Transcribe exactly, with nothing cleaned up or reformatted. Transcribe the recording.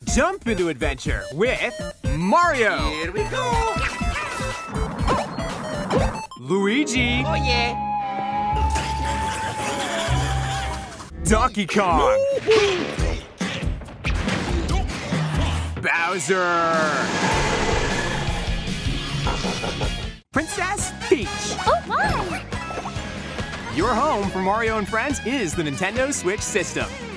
Jump into adventure with Mario. Here we go. Luigi. Oh, yeah. Donkey Kong. Bowser. Princess Peach. Oh, my! Your home for Mario and friends is the Nintendo Switch system.